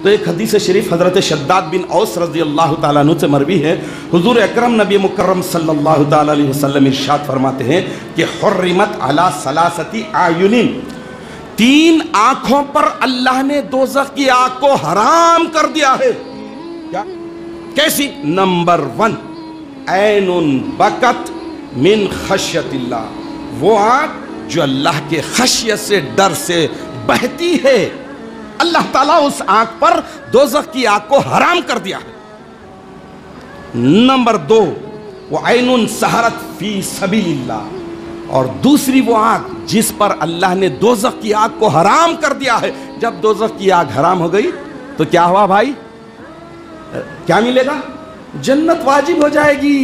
تو ایک حدیث شریف حضرت شداد بن اوس رضی اللہ تعالیٰ عنہ سے مروی ہے، حضور اکرم نبی مکرم صلی اللہ تعالیٰ علیہ وسلم ارشاد فرماتے ہیں کہ حرمت علی ثلاثۃ اعین، 3 آنکھوں پر اللہ نے دوزخ کی آگ کو حرام کر دیا ہے۔ کیا؟ کیسی؟ نمبر 1، عین بکت من خشیت اللہ، وہ آنکھ جو اللہ کے خشیت سے، ڈر سے بہتی ہے، اللہ تعالیٰ اس آنکھ پر دوزخ کی آگ کو حرام کر دیا ہے۔ نمبر 2، وہ عین سہرت فی سبیل اللہ، اور دوسری وہ آنکھ جس پر اللہ نے دوزخ کی آگ کو حرام کر دیا ہے۔ جب دوزخ کی آگ حرام ہو گئی تو کیا ہوا بھائی؟ کیا ملے گا؟ جنت واجب ہو جائے گی،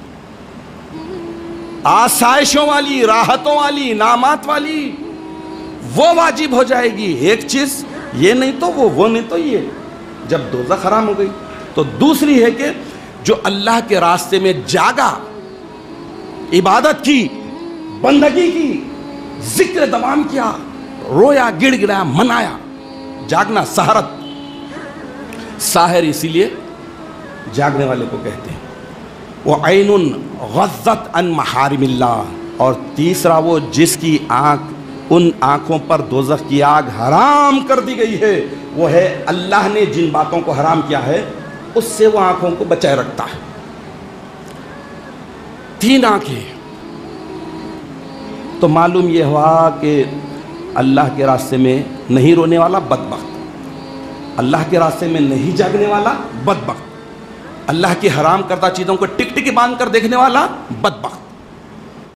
آسائشوں والی، راحتوں والی، نعمات والی، وہ واجب ہو جائے گی۔ ایک چیز یہ نہیں تو وہ نہیں تو یہ، جب دوزخ حرام ہو گئی۔ تو دوسری ہے کہ جو اللہ کے راستے میں جاگا، عبادت کی، بندگی کی، ذکر دوام کیا، رویا، گڑ گڑایا، منایا، جاگنا سہرت۔ ساحر اسی لیے جاگنے والے کو کہتے ہیں۔ وہ عین غضت عن محارم اللہ، اور تیسرا وہ جس کی آنکھ، ان آنکھوں پر دوزخ کی آگ حرام کر دی گئی ہے، وہ ہے اللہ نے جن باتوں کو حرام کیا ہے اس سے وہ آنکھوں کو بچائے رکھتا ہے۔ 3 آنکھیں، تو معلوم یہ ہوا کہ اللہ کے راستے میں نہیں رونے والا بدبخت، اللہ کے راستے میں نہیں جاگنے والا بدبخت، اللہ کی حرام کردہ چیزوں کو ٹک ٹک باندھ کر دیکھنے والا بدبخت۔